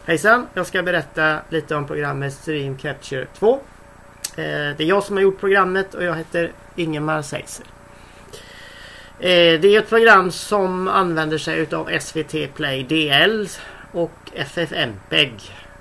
Hejsan, jag ska berätta lite om programmet Stream Capture 2. Det är jag som har gjort programmet och jag heter Ingemar Seiser. Det är ett program som använder sig utav SVT Play DL och FFmpeg.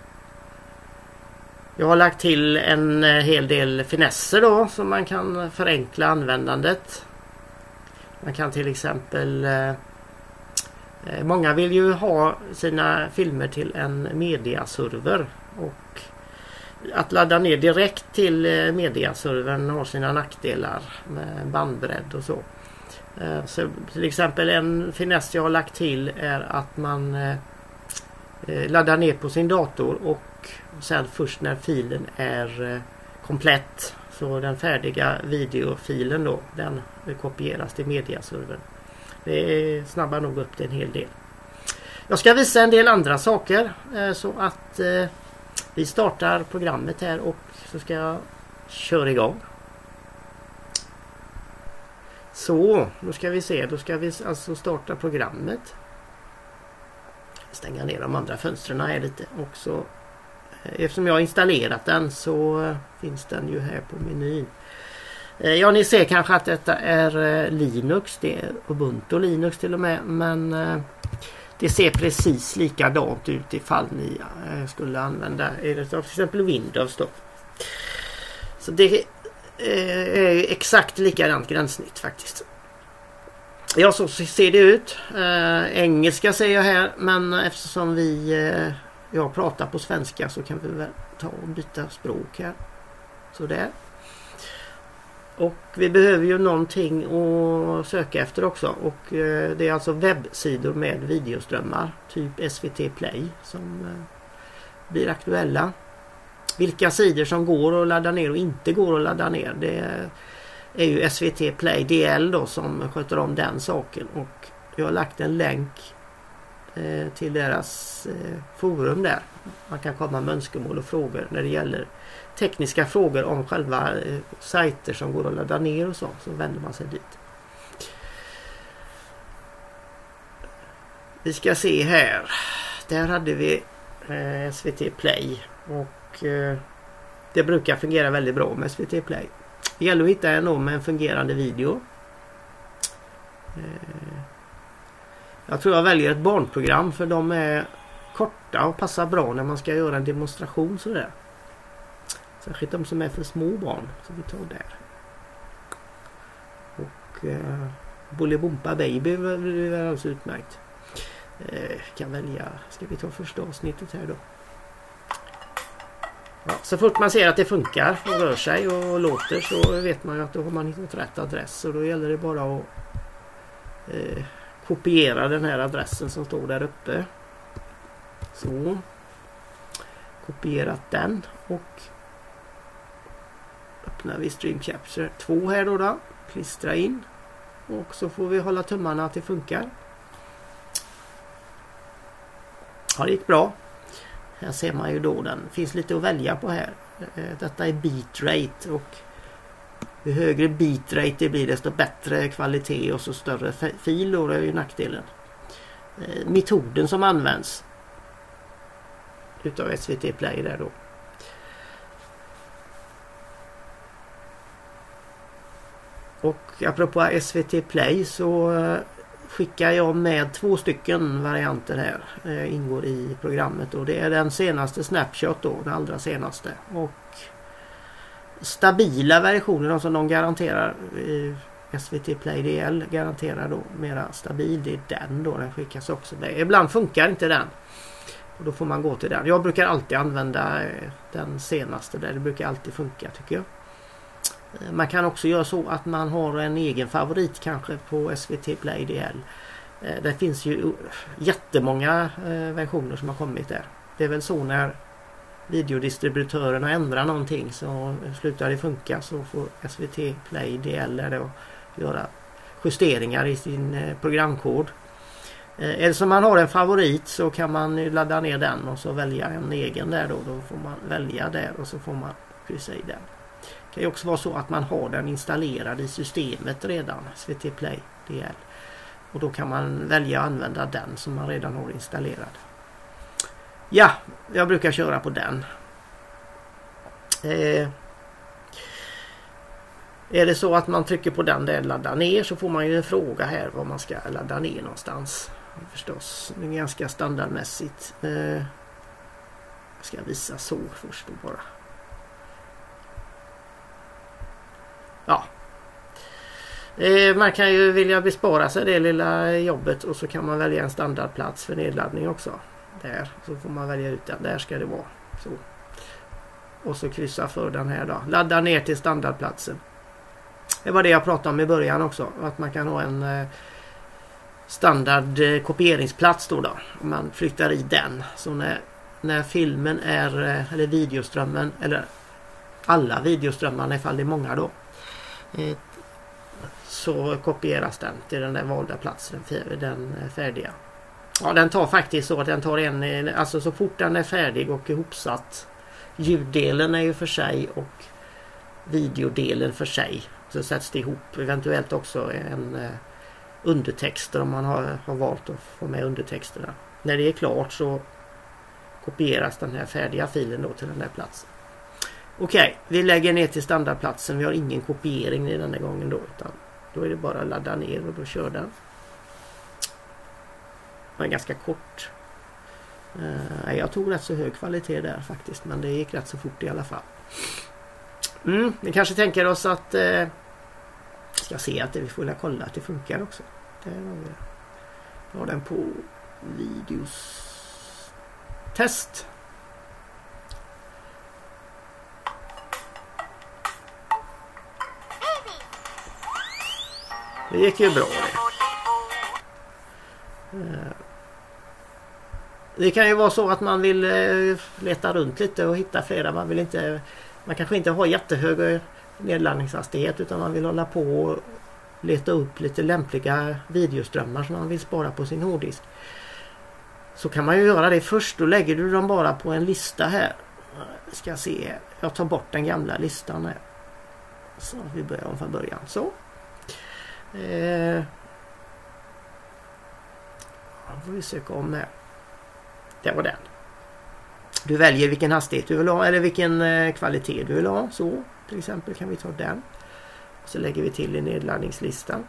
Jag har lagt till en hel del finesser då som man kan förenkla användandet. Man kan till exempel många vill ju ha sina filmer till en mediaserver, och att ladda ner direkt till mediaservern har sina nackdelar med bandbredd och så. Så till exempel en finess jag har lagt till är att man laddar ner på sin dator och sen först när filen är komplett, så den färdiga videofilen då, den kopieras till mediaservern. Det snabbar nog upp det en hel del. Jag ska visa en del andra saker så att vi startar programmet här och så ska jag köra igång. Så, då ska vi se. Då ska vi alltså starta programmet. Stänga ner de andra fönstren här lite också. Eftersom jag har installerat den så finns den ju här på menyn. Ja, ni ser kanske att detta är Linux. Det är Ubuntu Linux till och med. Men det ser precis likadant ut ifall ni skulle använda till exempel Windows då. Så det är exakt likadant gränssnitt faktiskt. Ja, så ser det ut. Engelska säger jag här, men eftersom jag pratar på svenska så kan vi väl ta och byta språk här. Så där. Och vi behöver ju någonting att söka efter också, och det är alltså webbsidor med videoströmmar typ SVT Play som blir aktuella. Vilka sidor som går att ladda ner och inte går att ladda ner, det är ju SVT Play DL då som sköter om den saken, och jag har lagt en länk till deras forum där. Man kan komma med önskemål och frågor när det gäller tekniska frågor om själva sajter som går att ladda ner och så vänder man sig dit. Vi ska se här. Där hade vi SVT Play, och det brukar fungera väldigt bra med SVT Play. Det gäller att hitta en med en fungerande video. Jag tror jag väljer ett barnprogram, för de är korta och passar bra när man ska göra en demonstration sådär. Särskilt de som är för små barn. Så vi tar där. Och Bolibompa Baby är alltså utmärkt. Kan välja. Ska vi ta första avsnittet här då. Ja, så fort man ser att det funkar och rör sig och låter, så vet man ju att då har man hittat rätt adress. Och då gäller det bara att kopiera den här adressen som står där uppe. Så. Kopierat den och öppnar vi Stream Capture 2 här då. Klistra in. Och så får vi hålla tummarna att det funkar. Ja, det gick bra. Här ser man ju då den. Finns lite att välja på här. Detta är bitrate, och ju högre bitrate det blir desto bättre kvalitet och så större fil då, är ju nackdelen. Metoden som används utav SVT Play där då. Och apropå SVT Play så skickar jag med 2 stycken varianter här. Ingår i programmet, och det är den senaste Snapshot då, den allra senaste. Och stabila versioner som de garanterar, SVT Play DL garanterar då mera stabil. Det är den då, den skickas också med. Ibland funkar inte den. Och då får man gå till den. Jag brukar alltid använda den senaste där. Det brukar alltid funka tycker jag. Man kan också göra så att man har en egen favorit kanske på SVT Play DL. Det finns ju jättemånga versioner som har kommit där. Det är väl så när videodistributörerna ändrar någonting så slutar det funka, så får SVT Play DL då göra justeringar i sin programkod. Eller som man har en favorit så kan man ladda ner den och så välja en egen där då. Då får man välja där och så får man kryssa i den. Det kan ju också vara så att man har den installerad i systemet redan, SVT Play DL. Och då kan man välja att använda den som man redan har installerad. Ja, jag brukar köra på den. Är det så att man trycker på den där ladda ner, så får man ju en fråga här var man ska ladda ner någonstans. Förstås, det är ganska standardmässigt. Jag ska visa så först då bara. Ja. Man kan ju vilja bespara sig det lilla jobbet, och så kan man välja en standardplats för nedladdning också. Där, så får man välja ut den. Där ska det vara. Så. Och så kryssa för den här då. Ladda ner till standardplatsen. Det var det jag pratade om i början också. Att man kan ha en standard kopieringsplats då. Om man flyttar i den. Så när filmen är, eller videoströmmen, eller alla videoströmmarna ifall det är många då. Så kopieras den till den där valda platsen, den färdiga. Ja, den tar faktiskt så att den tar alltså så fort den är färdig och ihopsatt. Ljuddelen är ju för sig och videodelen för sig. Så sätts det ihop, eventuellt också en undertexter om man har valt att få med undertexterna. När det är klart så kopieras den här färdiga filen då till den där platsen. Okej, vi lägger ner till standardplatsen. Vi har ingen kopiering i den här gången då, utan då är det bara att ladda ner och då kör den. Den är ganska kort. Jag tog rätt så hög kvalitet där faktiskt, men det gick rätt så fort i alla fall. Vi kanske tänker oss att ska se att vi får kolla att det funkar också. Det har den på videos test. Det gick ju bra det. Det kan ju vara så att man vill leta runt lite och hitta flera. Man kanske inte har jättehög nedladdningshastighet, utan man vill hålla på och leta upp lite lämpliga videoströmmar som man vill spara på sin hårddisk. Så kan man ju göra det först. Då lägger du dem bara på en lista här. Ska se. Jag tar bort den gamla listan här. Så vi börjar om från början. Så. Får vi söka om här. Det var den. Du väljer vilken hastighet du vill ha eller vilken kvalitet du vill ha. Så till exempel kan vi ta den. Så lägger vi till i nedladdningslistan.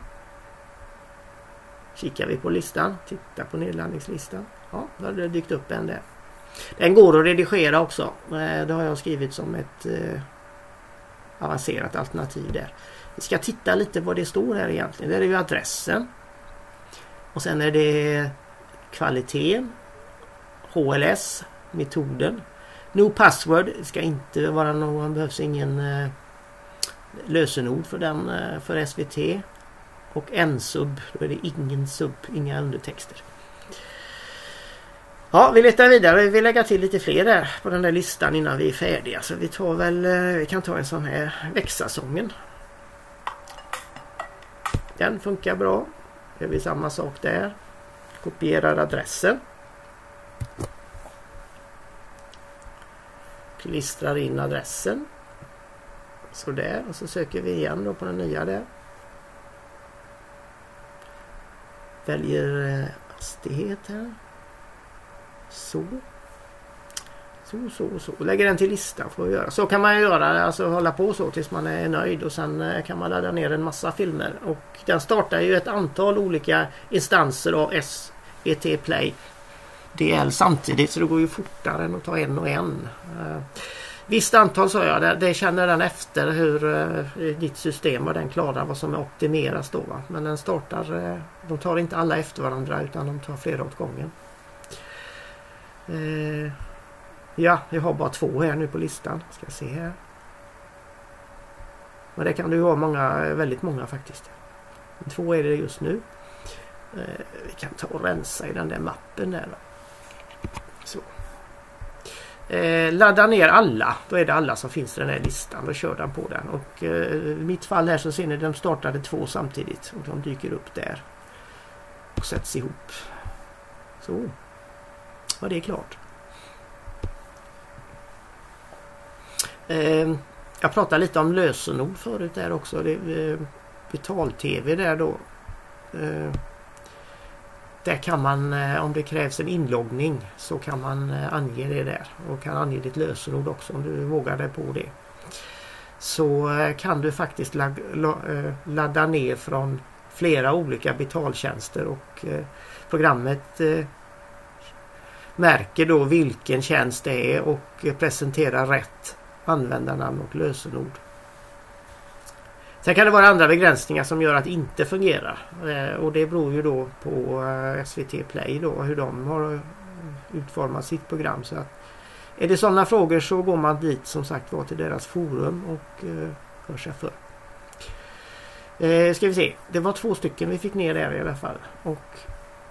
Kikar vi på listan. Titta på nedladdningslistan. Ja, då har det dykt upp en där. Den går att redigera också. Det har jag skrivit som ett avancerat alternativ där. Vi ska titta lite vad det står här egentligen. Det är ju adressen. Och sen är det kvaliteten. HLS. Metoden. No password. Det ska inte vara någon. Behövs ingen lösenord för den för SVT. Och nsub. Då är det ingen sub. Inga undertexter. Ja, vi letar vidare. Vi vill lägga till lite fler där på den där listan innan vi är färdiga. Så vi kan ta en sån här växasången. Den funkar bra. Det är samma sak där. Kopierar adressen. Klistrar in adressen. Så där. Och så söker vi igen då på den nya där. Väljer hastighet här. Så. Lägger den till lista får vi göra. Så kan man göra, alltså hålla på så tills man är nöjd, och sen kan man ladda ner en massa filmer. Och den startar ju ett antal olika instanser av SVT Play DL samtidigt, så det går ju fortare än att ta en och en. Visst antal sa jag, det känner den efter hur ditt system, vad den klarar, vad som är optimeras då, va? Men den startar, de tar inte alla efter varandra utan de tar flera åt gången. Ja, jag har bara 2 här nu på listan. Ska se här. Men det kan du ha väldigt många faktiskt. 2 är det just nu. Vi kan ta och rensa i den där mappen där då. Så. Ladda ner alla. Då är det alla som finns i den här listan. Då kör den på den. Och i mitt fall här så ser ni att de startade 2 samtidigt. Och de dyker upp där. Och sätts ihop. Så. Ja, det är klart. Jag pratade lite om lösenord förut där också. Det betal-tv där då. där kan man, om det krävs en inloggning så kan man ange det där. Och kan ange ditt lösenord också om du vågar dig på det. Så kan du faktiskt ladda ner från flera olika betaltjänster och programmet märker då vilken tjänst det är och presenterar rätt användarnamn och lösenord. Sen kan det vara andra begränsningar som gör att det inte fungerar. Och det beror ju då på SVT Play då, hur de har utformat sitt program. Så att är det sådana frågor så går man dit som sagt var till deras forum och hör sig för. Ska vi se, det var 2 stycken vi fick ner där i alla fall. Och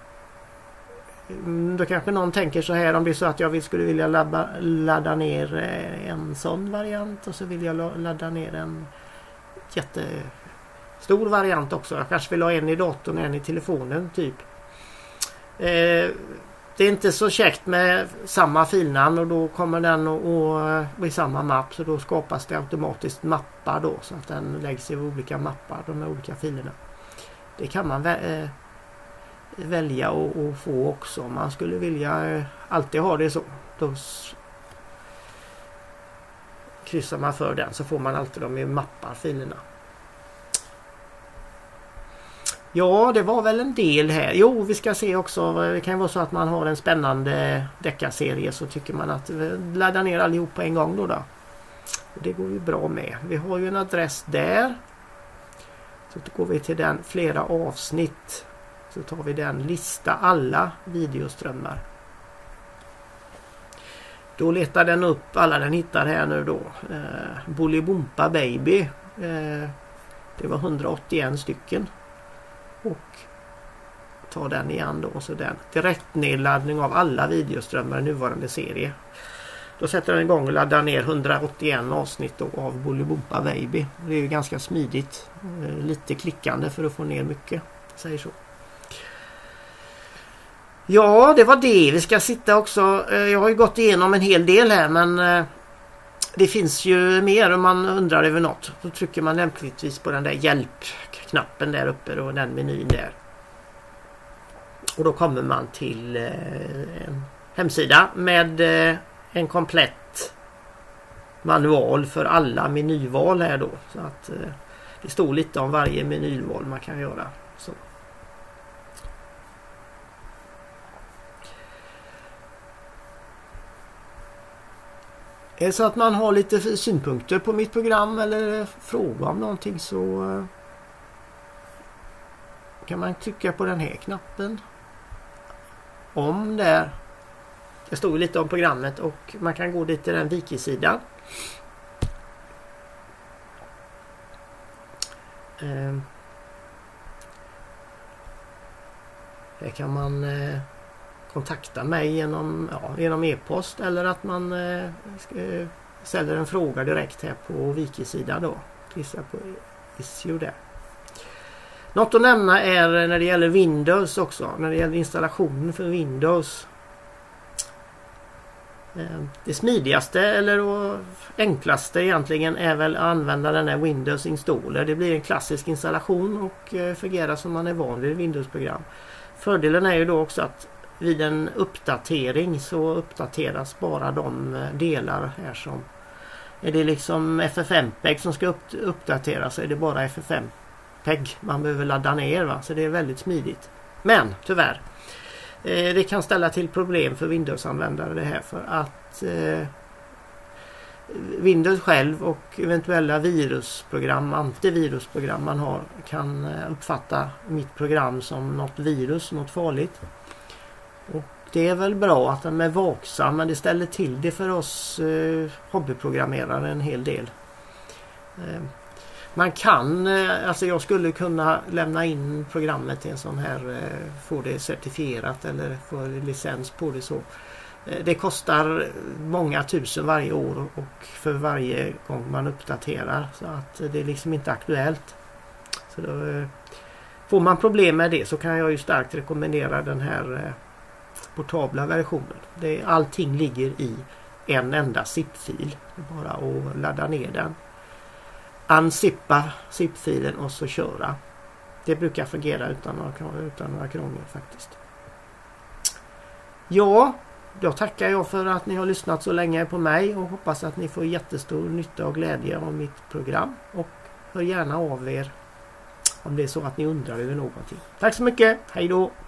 då kanske någon tänker så här, om det är så att jag skulle vilja ladda ner en sån variant och så vill jag ladda ner en jättestor variant också. Jag kanske vill ha en i datorn och en i telefonen typ. Det är inte så käckt med samma filnamn och då kommer den att bli samma mapp, så då skapas det automatiskt mappar då så att den läggs i olika mappar, de här olika filerna. Det kan man välja och få också om man skulle vilja alltid ha det så. Då kryssar man för den så får man alltid dem i mappar, filerna. Ja, det var väl en del här. Jo, vi ska se också. Det kan ju vara så att man har en spännande deckarserie så tycker man att ladda ner allihop på en gång då. Det går ju bra med. Vi har ju en adress där. Så då går vi till den flera avsnitt. Så tar vi den lista alla videoströmmar. Då letar den upp alla den hittar här nu då. Bolibompa Baby. Det var 181 stycken. Och ta den igen då. Så den direktnedladdning av alla videoströmmar i nuvarande serie. Då sätter den igång och laddar ner 181 avsnitt då av Bolibompa Baby. Det är ju ganska smidigt. Lite klickande för att få ner mycket. Säger så. Ja, det var det. Vi ska sitta också. Jag har ju gått igenom en hel del här, men det finns ju mer om man undrar över något. Då trycker man lämpligtvis på den där hjälpknappen där uppe och den menyn där. Och då kommer man till en hemsida med en komplett manual för alla menyval här då. Så att det står lite om varje menyval man kan göra. Så. Är det så att man har lite synpunkter på mitt program eller fråga om någonting så kan man trycka på den här knappen. Om där. Det står lite om programmet och man kan gå dit till den wiki-sidan. Här kan man kontakta mig genom e-post eller att man ställer en fråga direkt här på wiki-sidan då. Klicka på issue där. Något att nämna är när det gäller Windows också. När det gäller installationen för Windows. Det smidigaste eller enklaste egentligen är väl att använda den här Windows Installer. Det blir en klassisk installation och fungerar som man är van vid Windows-program. Fördelen är ju då också att vid en uppdatering så uppdateras bara de delar här som är det liksom FFmpeg som ska uppdateras, så är det bara FFmpeg man behöver ladda ner, va? Så det är väldigt smidigt. Men tyvärr det kan ställa till problem för Windows-användare det här, för att Windows själv och eventuella virusprogram, antivirusprogram man har kan uppfatta mitt program som något virus, något farligt. Och det är väl bra att de är vaksam, men det ställer till det för oss hobbyprogrammerare en hel del. Man kan, alltså jag skulle kunna lämna in programmet till en sån här, få det certifierat eller få licens på det så. Det kostar många tusen varje år och för varje gång man uppdaterar, så att det är liksom inte aktuellt. Så då, får man problem med det så kan jag ju starkt rekommendera den här portabla versionen. Allting ligger i en enda zip-fil. Det är bara att ladda ner den. Unzippa zip-filen och så köra. Det brukar fungera utan några krångel faktiskt. Ja, då tackar jag för att ni har lyssnat så länge på mig och hoppas att ni får jättestor nytta och glädje av mitt program. Och hör gärna av er om det är så att ni undrar över någonting. Tack så mycket, hej då!